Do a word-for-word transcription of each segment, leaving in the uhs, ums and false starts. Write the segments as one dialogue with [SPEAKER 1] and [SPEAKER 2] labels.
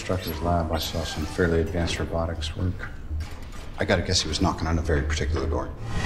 [SPEAKER 1] instructor's lab, I saw some fairly advanced robotics work. I gotta guess he was knocking on a very particular door.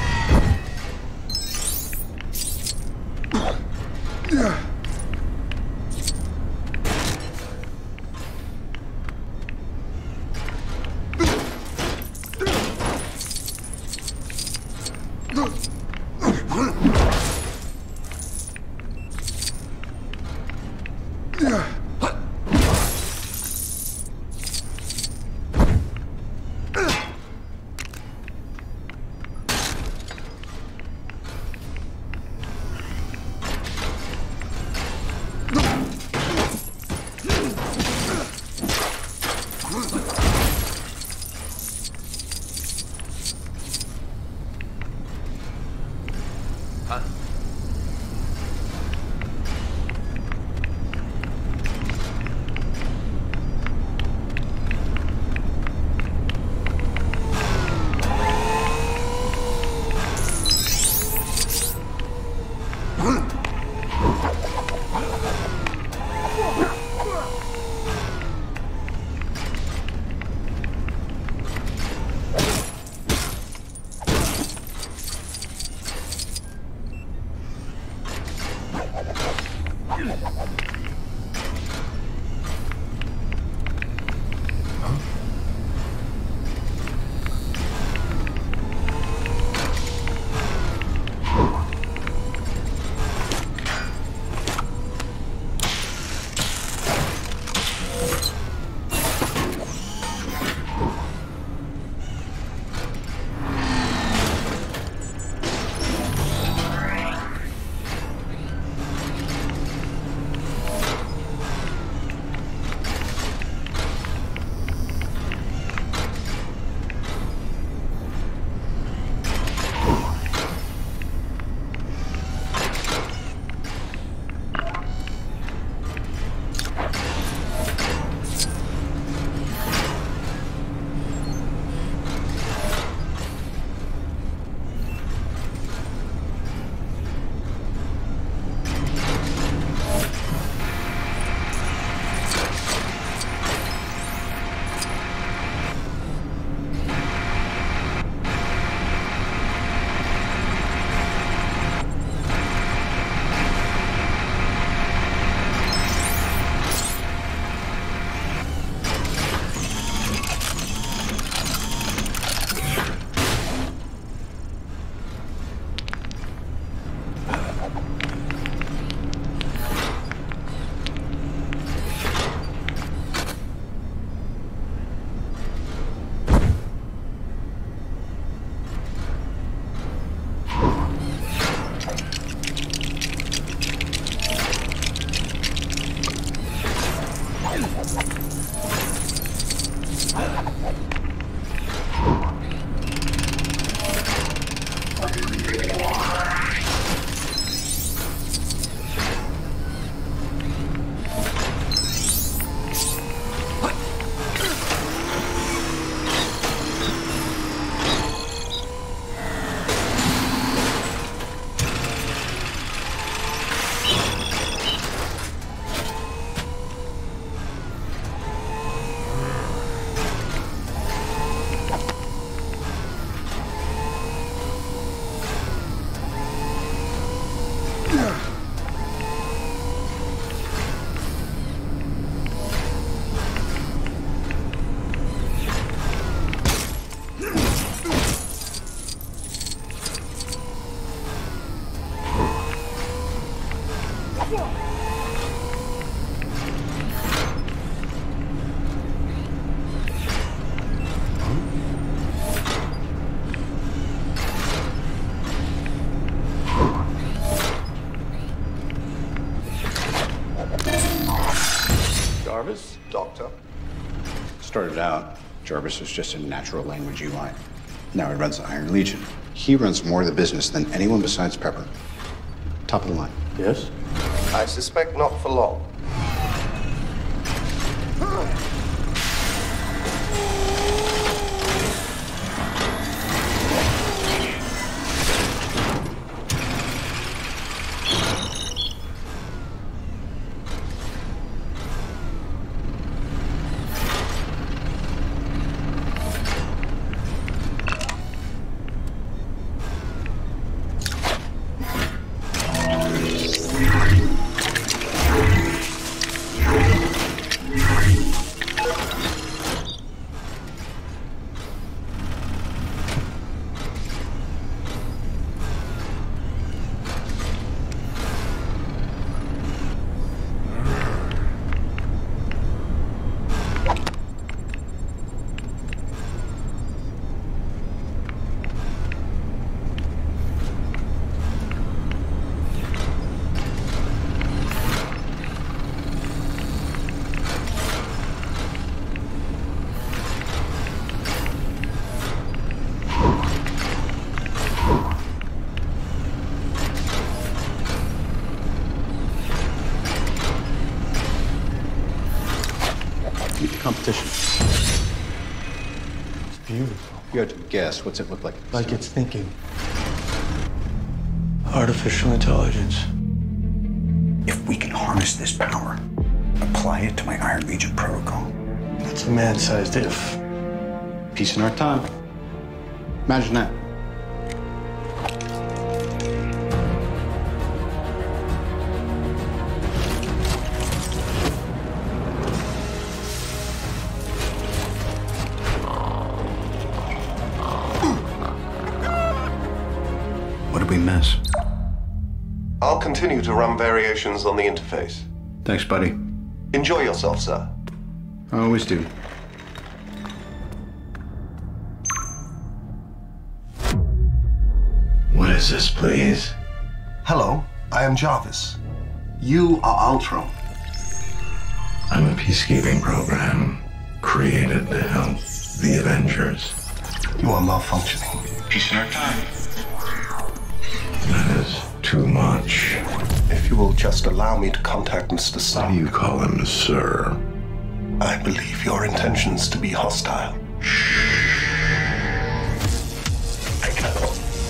[SPEAKER 1] Jarvis? Doctor. Started out, Jarvis was just a natural language U I. Now he runs the Iron Legion. He runs more of the business than anyone besides Pepper. Top of the line.
[SPEAKER 2] Yes?
[SPEAKER 3] I suspect not for long.
[SPEAKER 2] beautiful.
[SPEAKER 1] If you had to guess, what's it look like?
[SPEAKER 2] Like it's thinking. Artificial intelligence.
[SPEAKER 1] If we can harness this power, apply it to my Iron Legion protocol.
[SPEAKER 2] That's a man-sized if.
[SPEAKER 1] Peace in our time. Imagine that. What did we miss?
[SPEAKER 3] I'll continue to run variations on the interface.
[SPEAKER 1] Thanks, buddy.
[SPEAKER 3] Enjoy yourself, sir.
[SPEAKER 1] I always do.
[SPEAKER 4] What is this, please?
[SPEAKER 5] Hello, I am Jarvis. You are Ultron.
[SPEAKER 4] I'm a peacekeeping program created to help the Avengers.
[SPEAKER 5] You are malfunctioning.
[SPEAKER 1] Peace in our time.
[SPEAKER 4] That is too much.
[SPEAKER 5] If you will just allow me to contact Mister
[SPEAKER 4] Why
[SPEAKER 5] Stark,
[SPEAKER 4] do you call him Sir?
[SPEAKER 5] I believe your intentions to be hostile.
[SPEAKER 4] I know.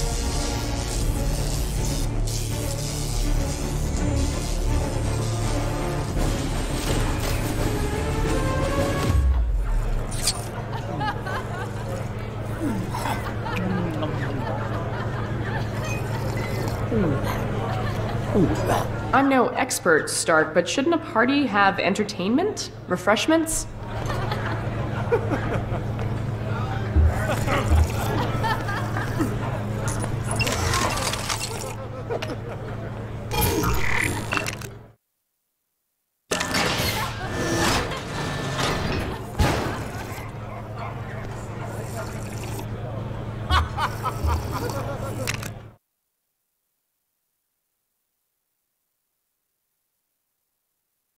[SPEAKER 6] I'm no expert, Stark, but shouldn't a party have entertainment? Refreshments?